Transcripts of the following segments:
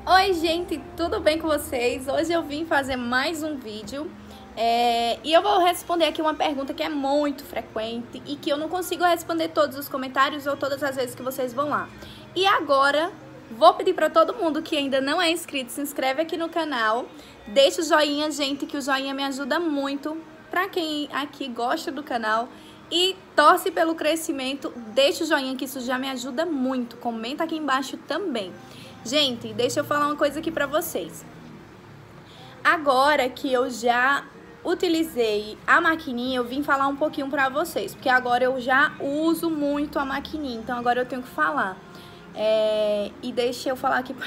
Oi gente, tudo bem com vocês? Hoje eu vim fazer mais um vídeo e eu vou responder aqui uma pergunta que é muito frequente e que eu não consigo responder todos os comentários ou todas as vezes que vocês vão lá. E agora vou pedir para todo mundo que ainda não é inscrito, se inscreve aqui no canal, deixa o joinha, gente, que o joinha me ajuda muito. Para quem aqui gosta do canal e torce pelo crescimento, deixa o joinha que isso já me ajuda muito. Comenta aqui embaixo também. Gente, deixa eu falar uma coisa aqui pra vocês. Agora que eu já utilizei a maquininha, eu vim falar um pouquinho pra vocês. Porque agora eu já uso muito a maquininha, então agora eu tenho que falar. E deixa eu falar aqui...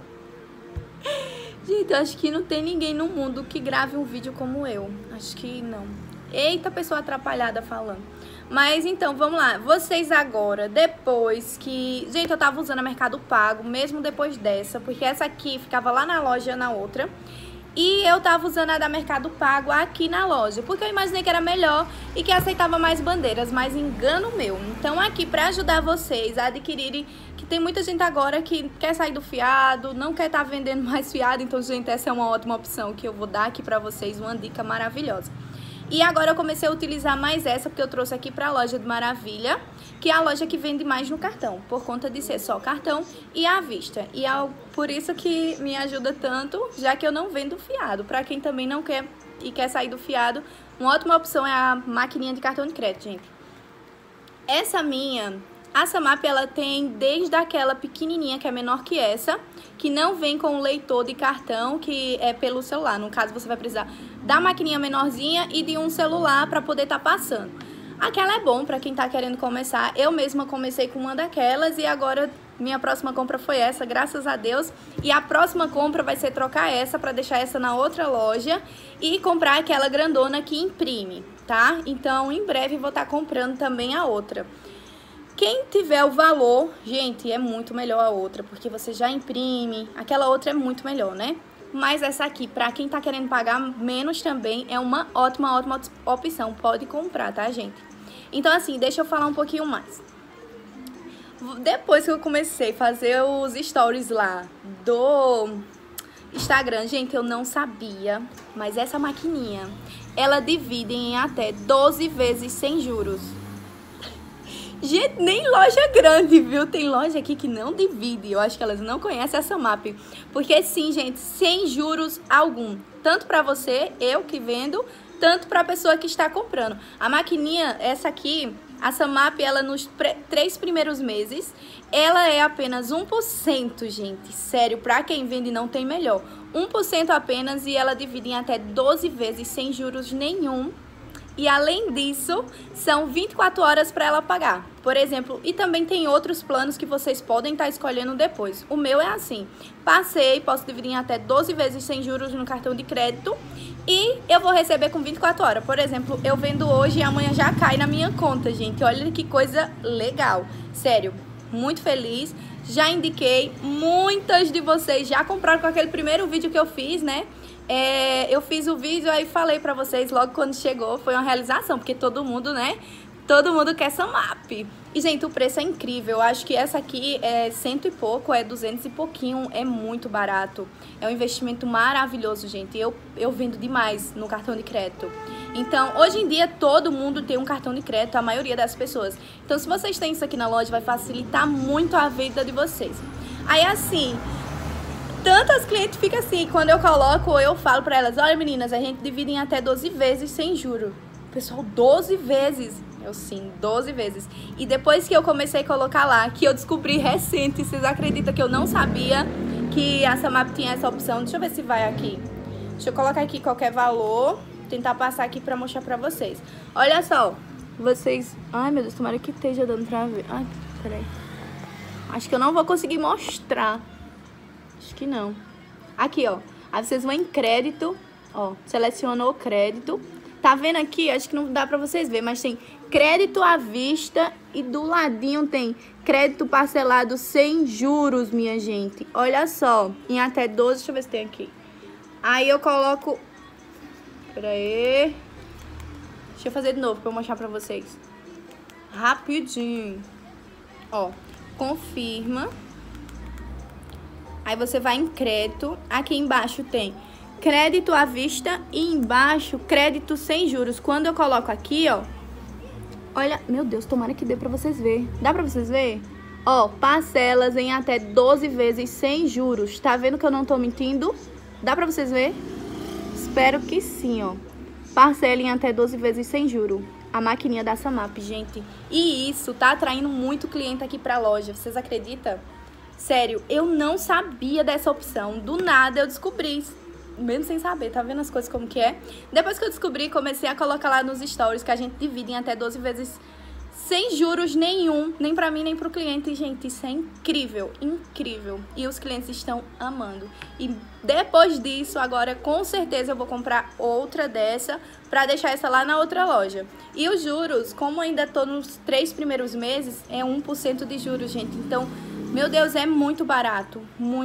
Gente, eu acho que não tem ninguém no mundo que grave um vídeo como eu. Acho que não. Eita, pessoa atrapalhada falando. Mas então, vamos lá. Vocês agora, depois que... Gente, eu tava usando a Mercado Pago, mesmo depois dessa, porque essa aqui ficava lá na loja, na outra. E eu tava usando a da Mercado Pago aqui na loja, porque eu imaginei que era melhor e que aceitava mais bandeiras, mas engano meu. Então aqui, pra ajudar vocês a adquirirem, que tem muita gente agora que quer sair do fiado, não quer estar vendendo mais fiado. Então, gente, essa é uma ótima opção que eu vou dar aqui pra vocês, uma dica maravilhosa. E agora eu comecei a utilizar mais essa, porque eu trouxe aqui pra loja de Maravilha, que é a loja que vende mais no cartão, por conta de ser só cartão e à vista. E é por isso que me ajuda tanto, já que eu não vendo fiado. Pra quem também não quer e quer sair do fiado, uma ótima opção é a maquininha de cartão de crédito, gente. Essa minha, a Samap, ela tem desde aquela pequenininha, que é menor que essa, que não vem com o leitor de cartão, que é pelo celular. No caso, você vai precisar da maquininha menorzinha e de um celular para poder estar passando. Aquela é bom para quem tá querendo começar. Eu mesma comecei com uma daquelas e agora minha próxima compra foi essa, graças a Deus. E a próxima compra vai ser trocar essa para deixar essa na outra loja e comprar aquela grandona que imprime, tá? Então, em breve vou estar comprando também a outra. Quem tiver o valor, gente, é muito melhor a outra, porque você já imprime. Aquela outra é muito melhor, né? Mas essa aqui, pra quem tá querendo pagar menos também, é uma ótima opção. Pode comprar, tá, gente? Então, assim, deixa eu falar um pouquinho mais. Depois que eu comecei a fazer os stories lá do Instagram, gente, eu não sabia, mas essa maquininha, ela divide em até 12 vezes sem juros. Gente, nem loja grande, viu? Tem loja aqui que não divide. Eu acho que elas não conhecem essa Samap. Porque sim, gente, sem juros algum. Tanto pra você, eu que vendo, tanto pra pessoa que está comprando. A maquininha, essa aqui, a Samap, ela nos 3 primeiros meses, ela é apenas 1%, gente. Sério, pra quem vende não tem melhor. 1% apenas e ela divide em até 12 vezes sem juros nenhum. E além disso, são 24 horas para ela pagar. Por exemplo, e também tem outros planos que vocês podem estar escolhendo depois. O meu é assim, passei, posso dividir em até 12 vezes sem juros no cartão de crédito e eu vou receber com 24 horas. Por exemplo, eu vendo hoje e amanhã já cai na minha conta, gente. Olha que coisa legal. Sério, muito feliz. Já indiquei, muitas de vocês já compraram com aquele primeiro vídeo que eu fiz, né? Eu fiz o vídeo aí falei pra vocês logo quando chegou, foi uma realização, porque todo mundo, né? Todo mundo quer Samap. E, gente, o preço é incrível. Eu acho que essa aqui é 100 e pouco, é 200 e pouquinho, é muito barato. É um investimento maravilhoso, gente. Eu vendo demais no cartão de crédito. Então, hoje em dia, todo mundo tem um cartão de crédito, a maioria das pessoas. Então, se vocês têm isso aqui na loja, vai facilitar muito a vida de vocês. Aí, assim... Tantas clientes ficam assim, quando eu coloco, eu falo pra elas, olha meninas, a gente divide em até 12 vezes sem juro. Pessoal, 12 vezes. Eu sim, 12 vezes. E depois que eu comecei a colocar lá, que eu descobri recente, vocês acreditam que eu não sabia que a Samap tinha essa opção? Deixa eu ver se vai aqui. Deixa eu colocar aqui qualquer valor, tentar passar aqui pra mostrar pra vocês. Olha só, vocês... Ai, meu Deus, tomara que esteja dando pra ver. Ai, peraí. Acho que eu não vou conseguir mostrar. Acho que não. Aqui, ó. Aí vocês vão em crédito. Ó, selecionou crédito. Tá vendo aqui? Acho que não dá pra vocês verem, mas tem crédito à vista e do ladinho tem crédito parcelado sem juros, minha gente. Olha só. Em até 12, deixa eu ver se tem aqui. Aí eu coloco... Pera aí. Deixa eu fazer de novo pra eu mostrar pra vocês. Rapidinho. Ó, confirma. Aí você vai em crédito. Aqui embaixo tem crédito à vista e embaixo crédito sem juros. Quando eu coloco aqui, ó, olha, meu Deus, tomara que dê pra vocês verem. Dá pra vocês verem? Ó, parcelas em até 12 vezes sem juros. Tá vendo que eu não tô mentindo? Dá pra vocês verem? Espero que sim, ó. Parcela em até 12 vezes sem juro. A maquininha da Samap, gente. E isso tá atraindo muito cliente aqui pra loja. Vocês acreditam? Sério, eu não sabia dessa opção. Do nada eu descobri. Mesmo sem saber, tá vendo as coisas como que é? Depois que eu descobri, comecei a colocar lá nos stories que a gente divide em até 12 vezes sem juros nenhum, nem pra mim, nem pro cliente. Gente, isso é incrível, incrível. E os clientes estão amando. E depois disso, agora com certeza eu vou comprar outra dessa pra deixar essa lá na outra loja. E os juros, como ainda tô nos 3 primeiros meses, é 1% de juros, gente. Então, meu Deus, é muito barato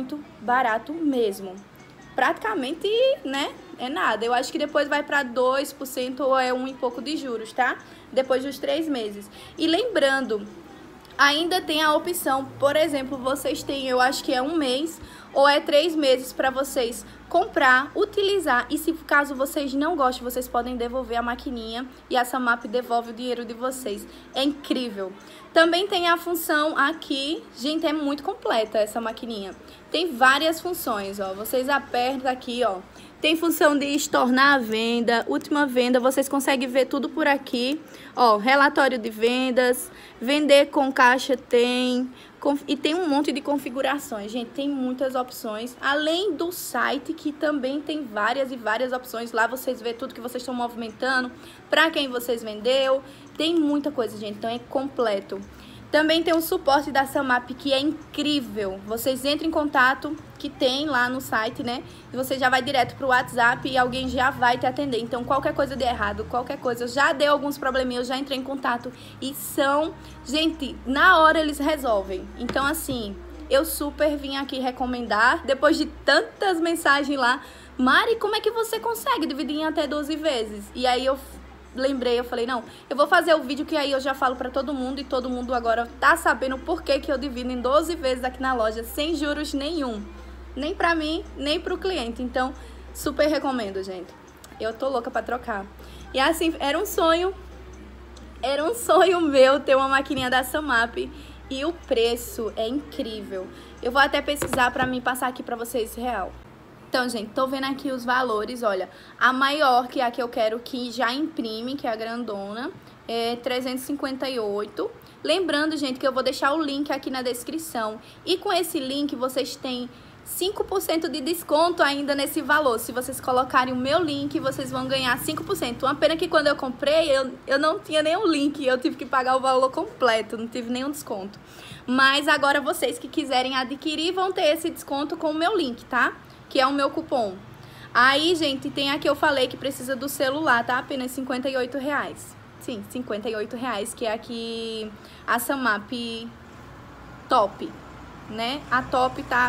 mesmo. Praticamente, né, é nada. Eu acho que depois vai para 2% ou é 1 e pouco de juros, tá? Depois dos 3 meses. E lembrando, ainda tem a opção, por exemplo, vocês têm, eu acho que é 1 mês ou é 3 meses para vocês comprar, utilizar. E se caso vocês não gostem, vocês podem devolver a maquininha e a Samap devolve o dinheiro de vocês. É incrível. Também tem a função aqui, gente, é muito completa essa maquininha. Tem várias funções, ó. Vocês apertam aqui, ó. Tem função de estornar a venda, última venda, vocês conseguem ver tudo por aqui. Ó, relatório de vendas, vender com caixa tem, e tem um monte de configurações, gente, tem muitas opções. Além do site, que também tem várias e várias opções. Lá vocês vê tudo que vocês estão movimentando, para quem vocês vendeu. Tem muita coisa, gente, então é completo. Também tem o suporte da Samap, que é incrível. Vocês entram em contato, que tem lá no site, né? E você já vai direto pro WhatsApp e alguém já vai te atender. Então, qualquer coisa de errado, qualquer coisa, já deu alguns probleminhas, eu já entrei em contato. E são, gente, na hora eles resolvem. Então, assim, eu super vim aqui recomendar, depois de tantas mensagens lá. Mari, como é que você consegue dividir em até 12 vezes? E aí eu lembrei, eu falei, não, eu vou fazer o vídeo que aí eu já falo pra todo mundo e todo mundo agora tá sabendo por que que eu divido em 12 vezes aqui na loja, sem juros nenhum. Nem pra mim, nem pro cliente. Então, super recomendo, gente. Eu tô louca pra trocar. E assim, era um sonho meu ter uma maquininha da Samap e o preço é incrível. Eu vou até pesquisar pra mim passar aqui pra vocês real. Então, gente, tô vendo aqui os valores, olha, a maior, que é a que eu quero, que já imprime, que é a grandona, é 358. Lembrando, gente, que eu vou deixar o link aqui na descrição. E com esse link, vocês têm 5% de desconto ainda nesse valor. Se vocês colocarem o meu link, vocês vão ganhar 5%. Uma pena que quando eu comprei, eu não tinha nenhum link, eu tive que pagar o valor completo, não tive nenhum desconto. Mas agora vocês que quiserem adquirir vão ter esse desconto com o meu link, tá? Que é o meu cupom. Aí, gente, tem a que eu falei que precisa do celular, tá? Apenas R$58. Sim, R$58, que é aqui a Samap Top, né? A Top tá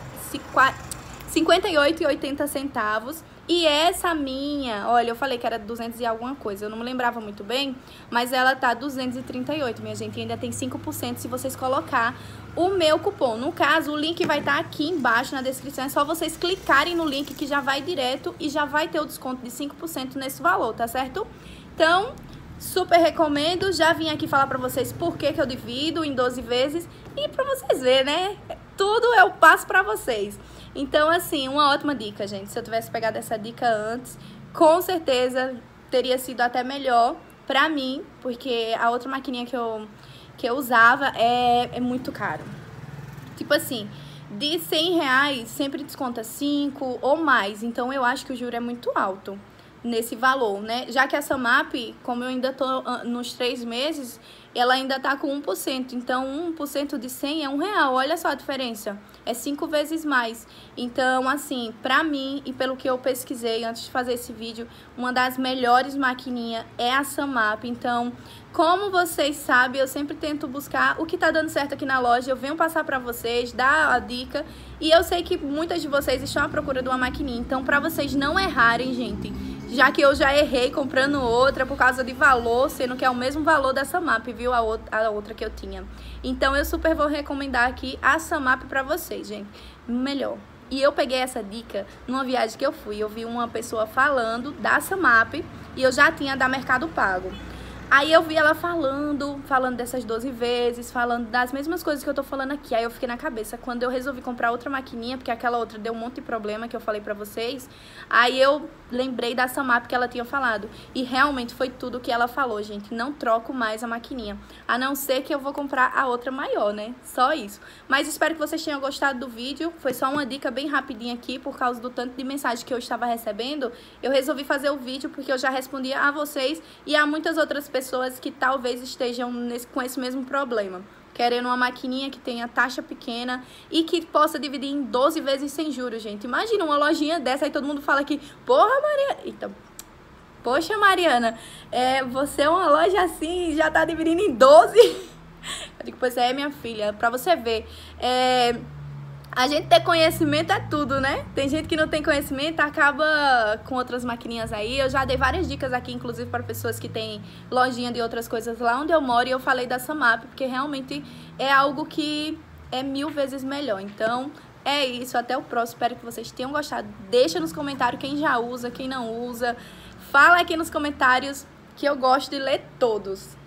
R$58,80. E essa minha, olha, eu falei que era 200 e alguma coisa, eu não me lembrava muito bem, mas ela tá 238, minha gente, e ainda tem 5% se vocês colocar o meu cupom. No caso, o link vai estar aqui embaixo na descrição, é só vocês clicarem no link que já vai direto e já vai ter o desconto de 5% nesse valor, tá certo? Então, super recomendo, já vim aqui falar pra vocês por que eu divido em 12 vezes e pra vocês verem, né? Tudo eu passo pra vocês. Então, assim, uma ótima dica, gente. Se eu tivesse pegado essa dica antes, com certeza teria sido até melhor pra mim, porque a outra maquininha que eu usava é muito caro. Tipo assim, de R$100 sempre desconta 5 ou mais. Então, eu acho que o juro é muito alto nesse valor, né? Já que a Samap, como eu ainda tô nos 3 meses, ela ainda tá com 1%. Então, 1% de 100 é R$1. Olha só a diferença. É 5 vezes mais. Então, assim, pra mim, e pelo que eu pesquisei antes de fazer esse vídeo, uma das melhores maquininhas é a Samap. Então, como vocês sabem, eu sempre tento buscar o que tá dando certo aqui na loja. Eu venho passar pra vocês, dar a dica. E eu sei que muitas de vocês estão à procura de uma maquininha. Então, pra vocês não errarem, gente, já que eu já errei comprando outra por causa de valor, sendo que é o mesmo valor da Samap, viu? A outra que eu tinha. Então, eu super vou recomendar aqui a Samap pra vocês, gente. melhor. E eu peguei essa dica numa viagem que eu fui. Eu vi uma pessoa falando da Samap e eu já tinha da Mercado Pago. Aí eu vi ela falando dessas 12 vezes, falando das mesmas coisas que eu tô falando aqui. Aí eu fiquei na cabeça. Quando eu resolvi comprar outra maquininha, porque aquela outra deu um monte de problema que eu falei pra vocês, aí eu lembrei da Samap que ela tinha falado. E realmente foi tudo que ela falou, gente. Não troco mais a maquininha. A não ser que eu vou comprar a outra maior, né? Só isso. Mas espero que vocês tenham gostado do vídeo. Foi só uma dica bem rapidinha aqui, por causa do tanto de mensagem que eu estava recebendo. Eu resolvi fazer o vídeo porque eu já respondia a vocês e a muitas outras pessoas que talvez estejam com esse mesmo problema, querendo uma maquininha que tenha taxa pequena e que possa dividir em 12 vezes sem juros, gente. Imagina uma lojinha dessa, aí todo mundo fala que, porra, Mariana, então, poxa, Mariana, você é uma loja assim e já tá dividindo em 12? Eu digo, pois é, minha filha, pra você ver, a gente ter conhecimento é tudo, né? Tem gente que não tem conhecimento, acaba com outras maquininhas aí. Eu já dei várias dicas aqui, inclusive para pessoas que têm lojinha de outras coisas lá onde eu moro. E eu falei da Samap, porque realmente é algo que é 1000 vezes melhor. Então, é isso. Até o próximo. Espero que vocês tenham gostado. Deixa nos comentários quem já usa, quem não usa. Fala aqui nos comentários que eu gosto de ler todos.